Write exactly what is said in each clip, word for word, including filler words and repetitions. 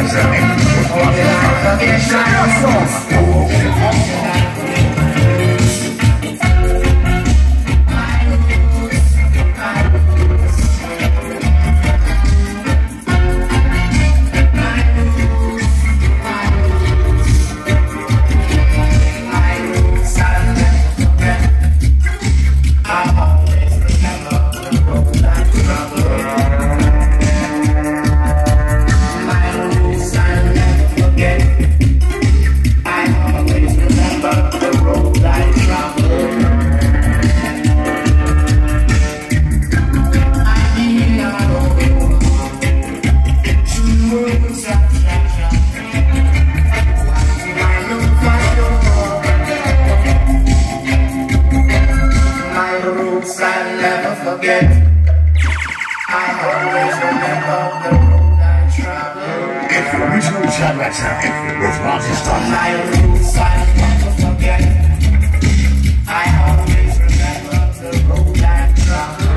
Shadrock Sound with Rodney Styles. My roots I'll never forget. I always remember the road I traveled.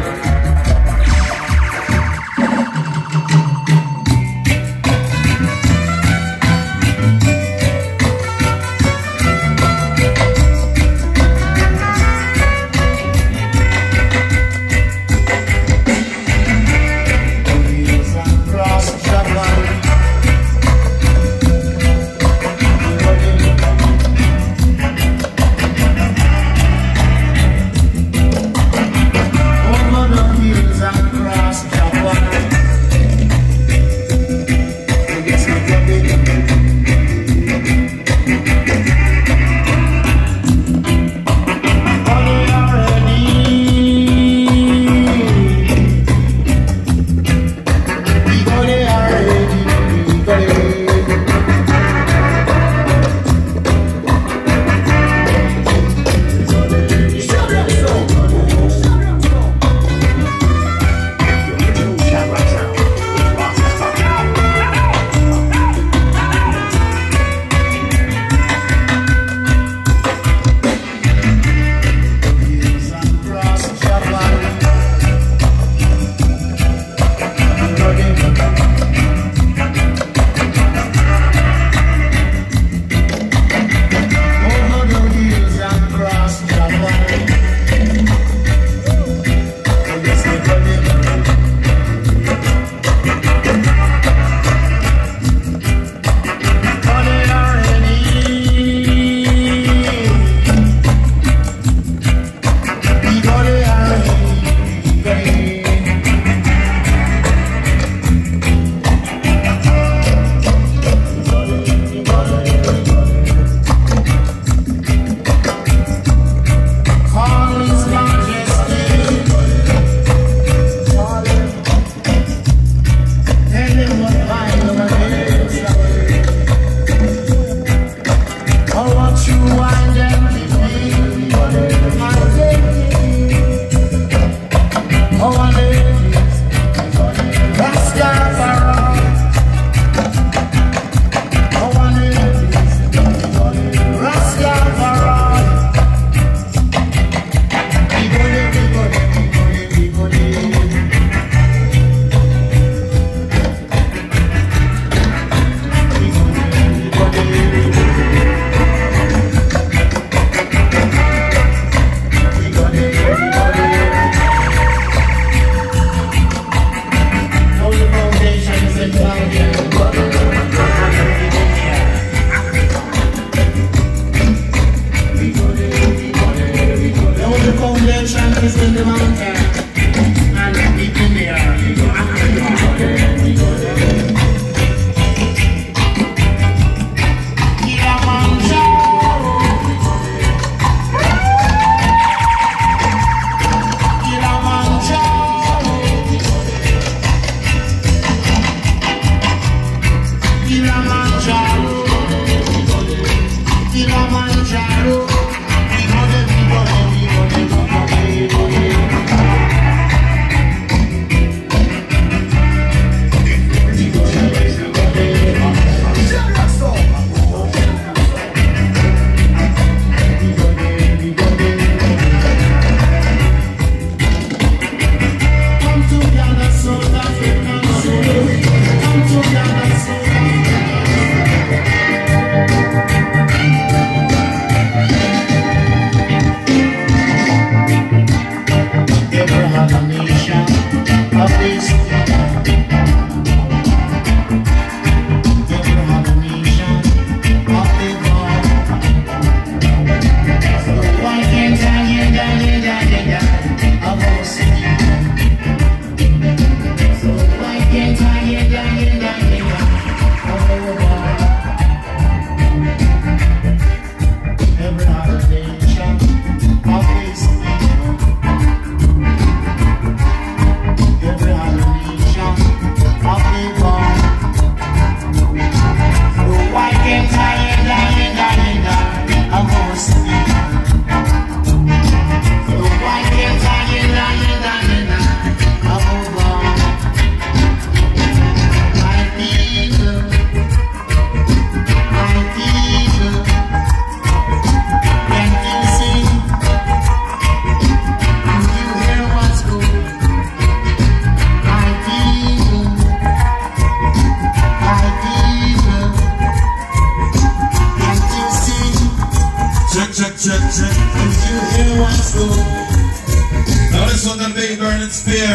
silent spear.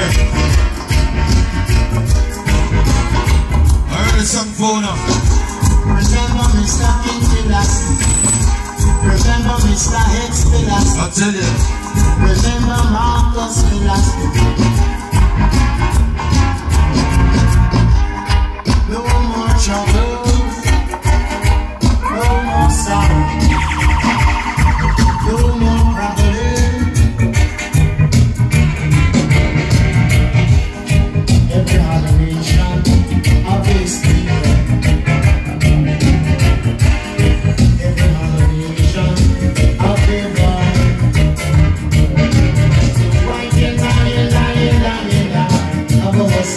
I heard a song phone up. Remember Mister King Philosophy. Remember Mister Hex Philosophy. I'll tell you. Remember Marcus Philosophy. No more troubles, no more sorrow, no more problems. Every other nation of this people, every other nation of their born. So why can't I, and I, and I, and I, of us?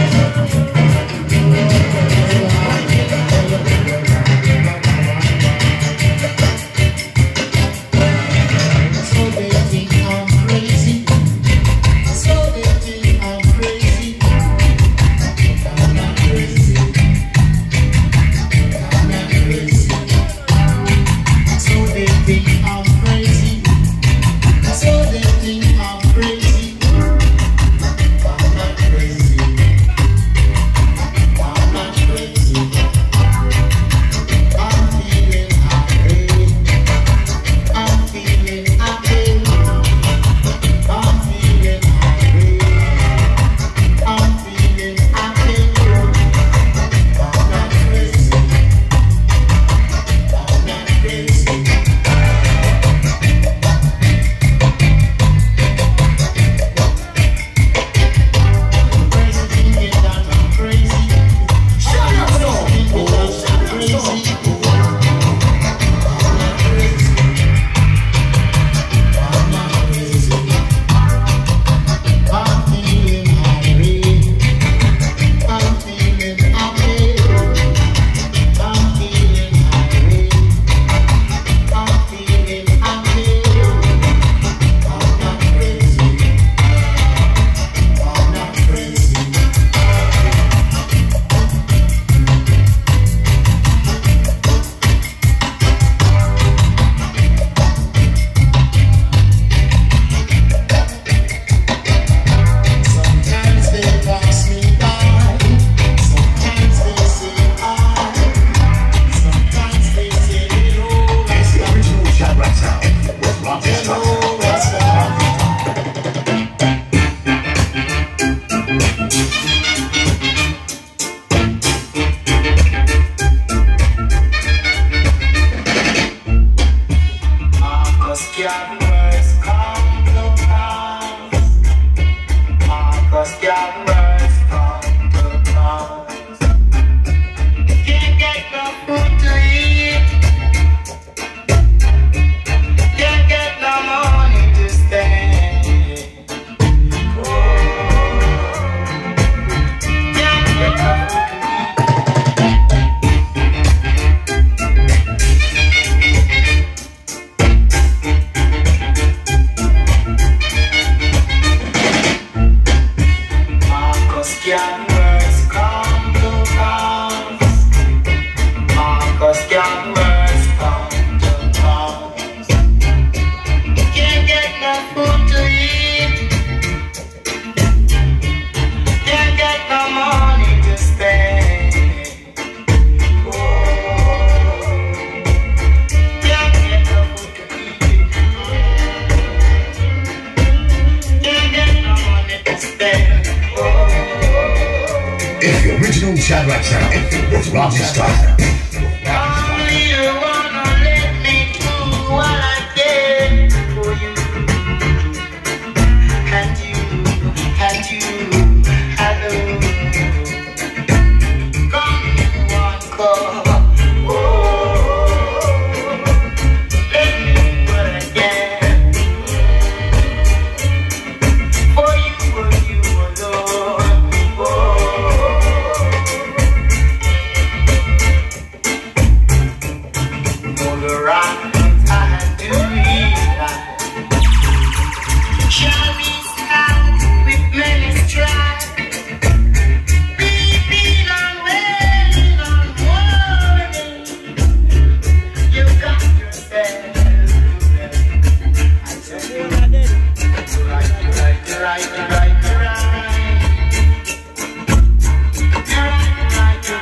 Shadrock Sound with Rodney Styles. Only you wanna let me do what I did for you, and you, and you, hello. Come in one call. Oh, let me do what I can for you, for you alone. Oh.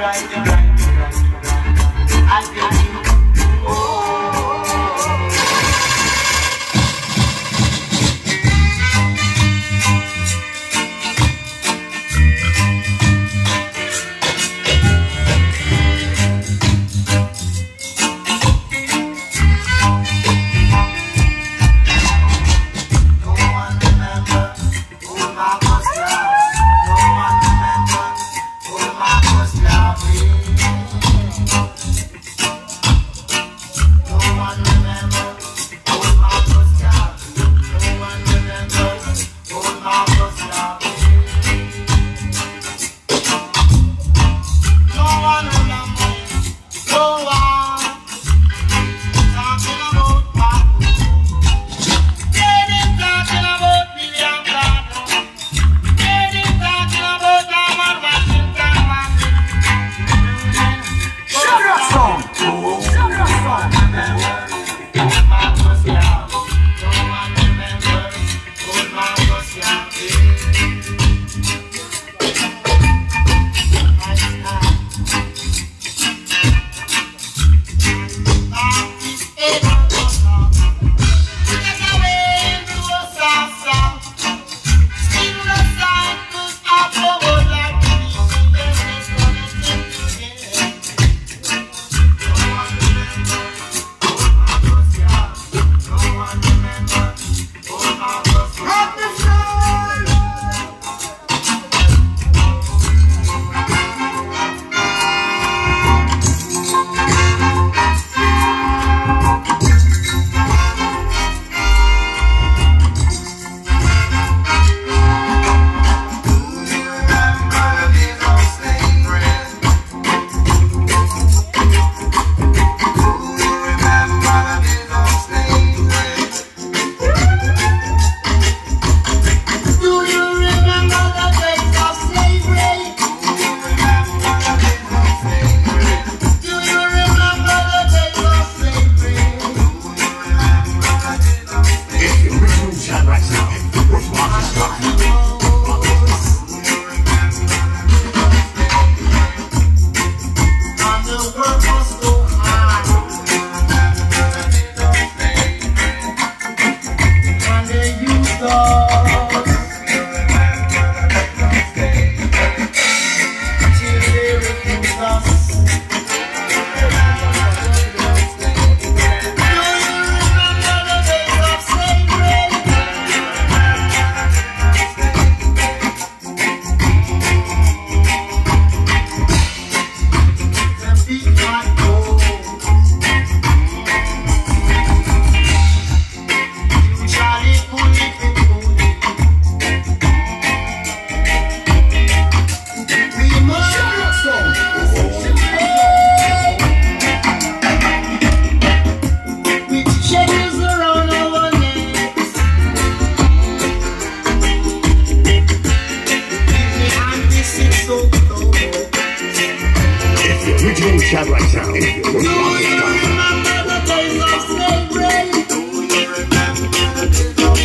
Shadrock Sound. Do you remember the days of slavery? Do you remember the days of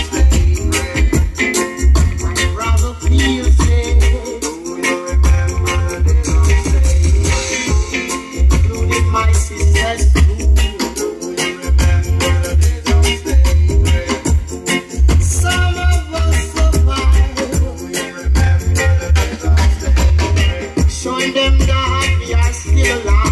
slavery? My brother feels safe. Do you remember the days of slavery? Including my sisters too. Do you remember the days of slavery? Some of us survived. Do you remember the days of slavery? Showing them that we are still alive.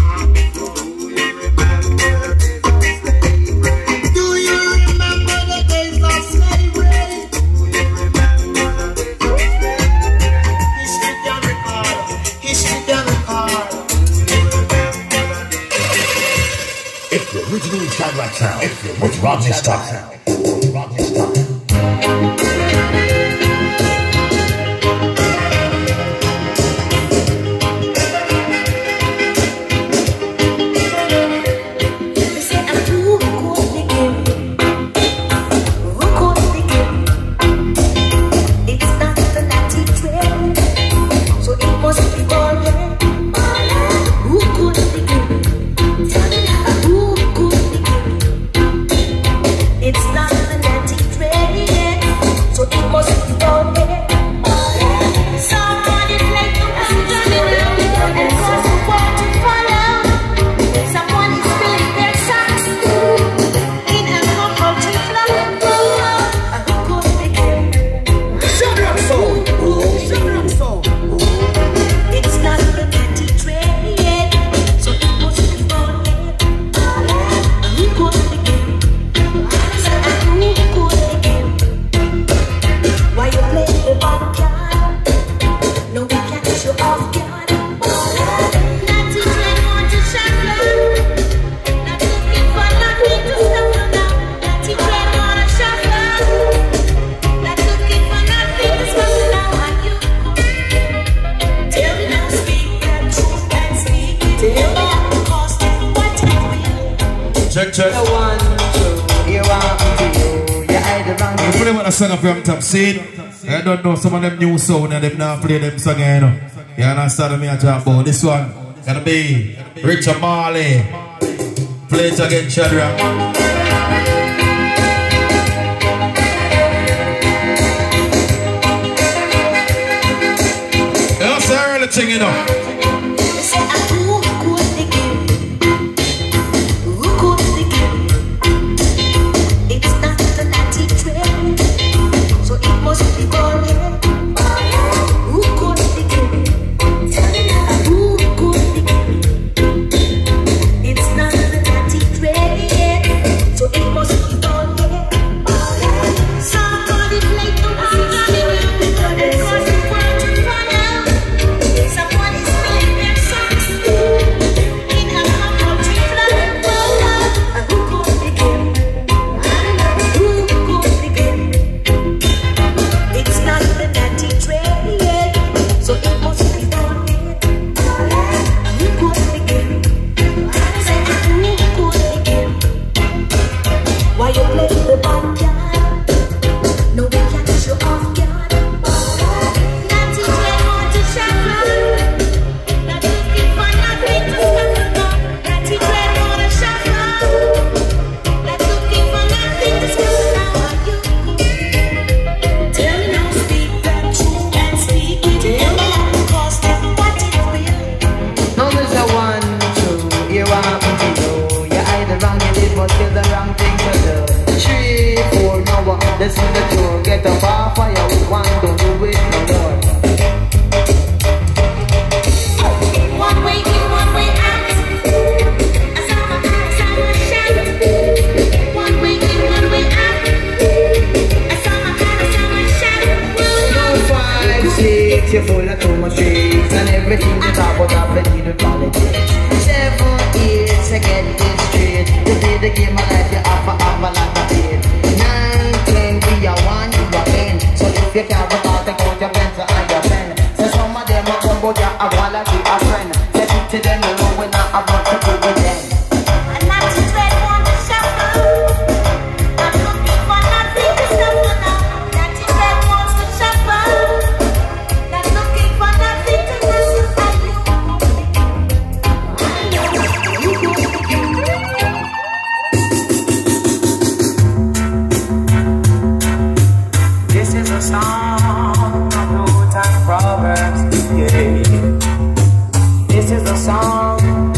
Original Shadrock Sound with Rodney Styles. Rodney Styles. It's not Check, check. The one, two, you want to you. You hide the wrong. You play what a song from top scene. I don't know some of them new sound and them now play them song, you know. You understand me? I talk about this one. Gonna be Richard Marley. Play it again, Shadrock. That's the early thing, you know. This is the tour, get the bar fire, we want to do it no more. One way in, one way out. I saw my eyes, I was shattered. One way in, one way out. I saw my eyes, I was shattered. No five, six, you're full of too much tricks. And everything you talk about, I've been in politics. Seven, eight, to get this straight. You play the game of life, you have to have a lot of faith. You want, you are in. So if you can't without the coat, your pencil and your pen. So some of them are come but you are quality a friend. Say it to them, you know we're not about to do with them. And not to tread on the shuffle. I'm looking for nothing to suffer now. Not to tread wants to shuffle. Not looking for nothing to suffer. This is a song of roots and proverbs, yeah. This is a song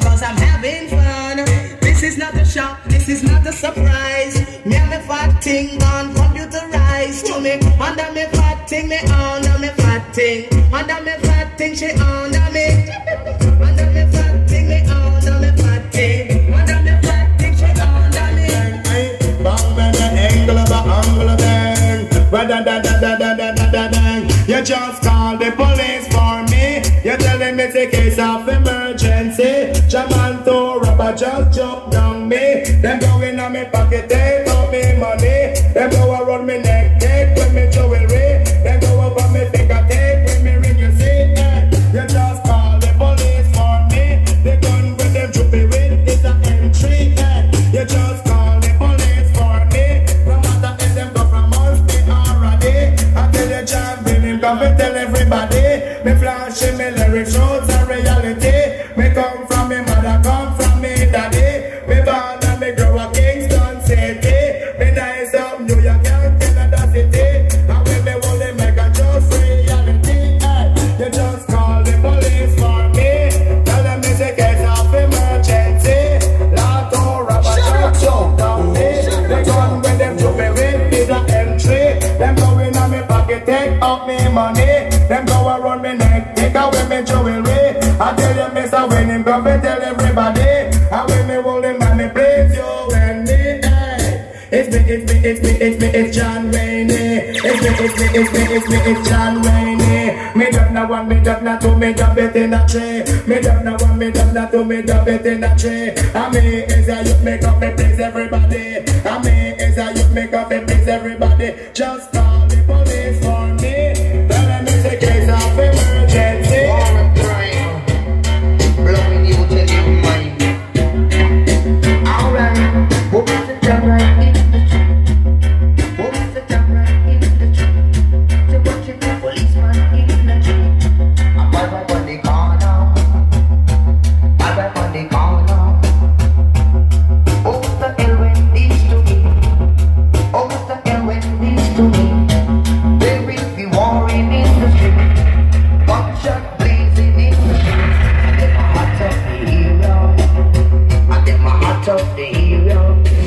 because I'm having fun. This is not a shock, this is not a surprise. Me and me fat thing on computerized. To me, under me fat thing, me under me fat thing. Under me fat thing, she under me. Under me fat thing, me under me fat thing. Under me fat thing, she under me. Bang bang the angle of the angle of bang. Da da da da da da da da da. You just call the police for me. You're telling me it's a case of emergency. Jaman to rubber just jump down me. Them go in on me pocket, take out me money. Them go around me neck, take with me jewelry. Them go over me finger, take with me ring. You see, eh? You just call the police for me. The gun with them droopy with is an entry, eh? You just call the police for me. No matter if them go from us, they already. I tell you, John, bring him, come and tell everybody. Me flashing me lyrics, shows a reality. Me come from me mother, come from me daddy. Me born and me grow up Kingston City. Me nice up New York, can't tell another city. And when me want to make a just reality, eh? You just call the police for me. Tell them it's a case of emergency. Lotto, rubber, truck, jump down me. The gun when them jump me with is an entry. Them go in on me pocket, take out me money. Them go around me neck, take away me jewelry. I tell you, Mister when him come and tell everybody. And when me hold him and me praise you and me, hey. It's me, it's me, it's me, it's me, it's John Wayne. It's me, it's me, it's me, it's me, it's John Wayne. Me dub na one, me dub na two, me dub it in a tree. Me dub na one, me dub na two, me dub it in a tree. And me is a youth make up and please everybody. And me is a youth make up and please everybody. Just call the police for me. Tell them it's a case of emergency. War and crime, blowing you till your mind. Alright, what is the job right in the street? What is the job right in the street? So what you do, policeman in the street? I'm right up on the corner, right up on the corner. Oh, what the hell when this to me? Oh, what the hell when this to me? There will be warring in the street, gunshot blazing in the street. And them a hot up the area, and them a hot up the area.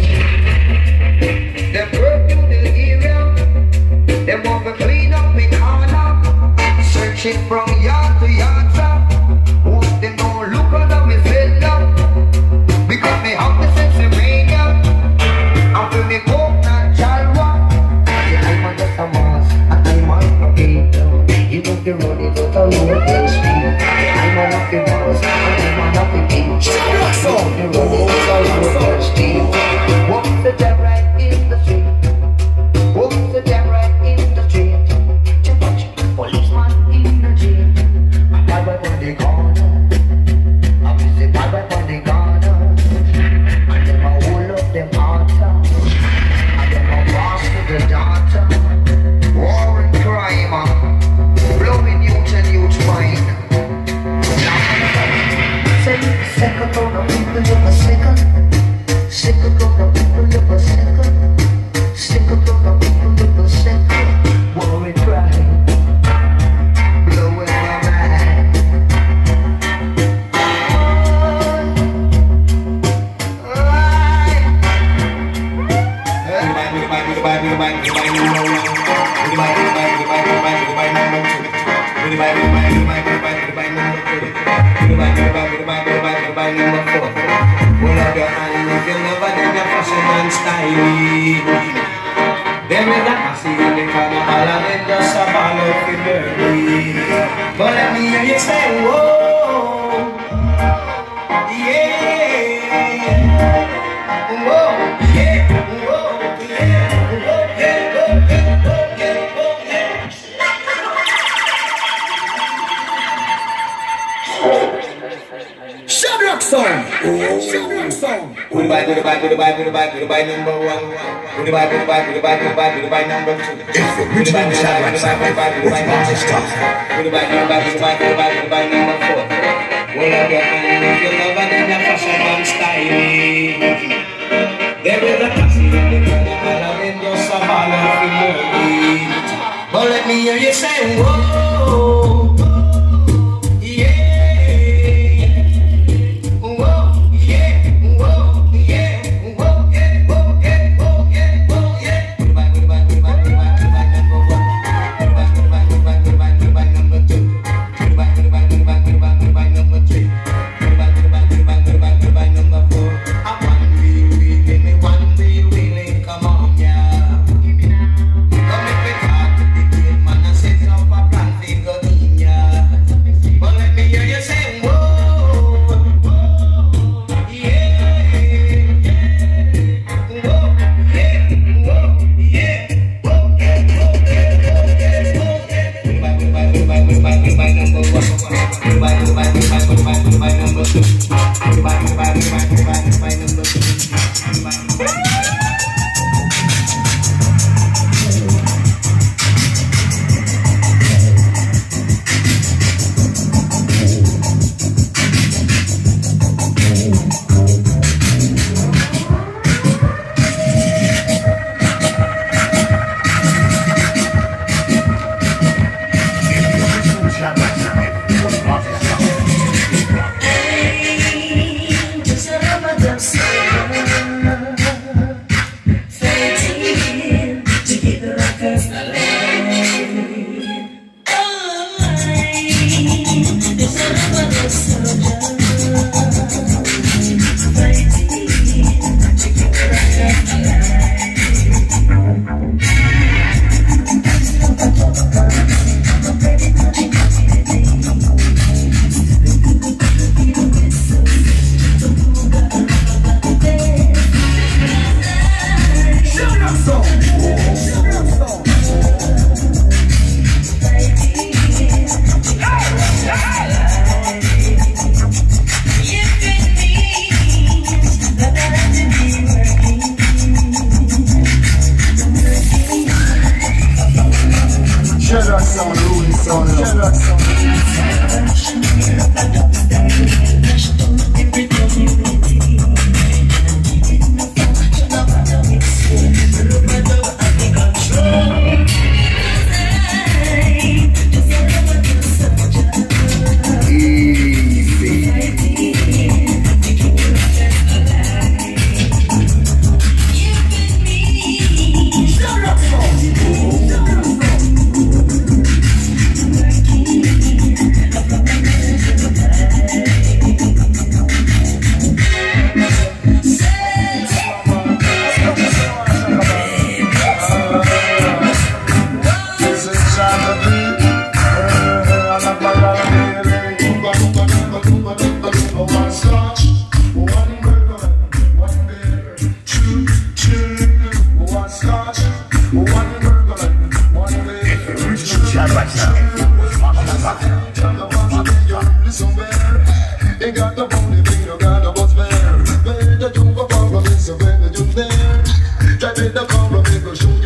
Them curfew the area, them want to clean up me corner, searching from yard to yard, sir. Hope they don't look under me fella, because me have the sense of mania. And for me coke and chalwa, I'm on just a mass, and I'm on a gate. You don't get running to the road and speed. I'm on up the mass, and I'm on up the gate. Shadrock Sound, you don't get running to the road and speed. What's the jam right in the street? What's the jam right in the street? Policeman in the jail. I'm right on the corner. I'm busy right on the corner. And them a hold up them altar. And them a pass to the data. War and crime, uh, blowing youth and youth mind. Second, second on the people of a second. Second on the people of a second. Second on the people of a second. War and crime, blowing my mind. But let me hear you say, whoa, yeah, whoa, yeah, whoa, yeah, whoa, yeah, whoa, yeah, whoa, yeah, whoa, yeah. Shadrock Sound, Shadrock Sound. Goodbye, goodbye, goodbye, goodbye, goodbye, number one. Goodbye, goodbye, goodbye, goodbye, goodbye, number two. It's the original Shadrock Sound with Rodney Styles. Goodbye, goodbye, goodbye, goodbye, goodbye, number four. Well, I got and if you love and then fashion and style. There is a classy in the carnival and then just a ball of melody. But let me hear you say, whoa, yeah, whoa.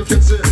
you can say.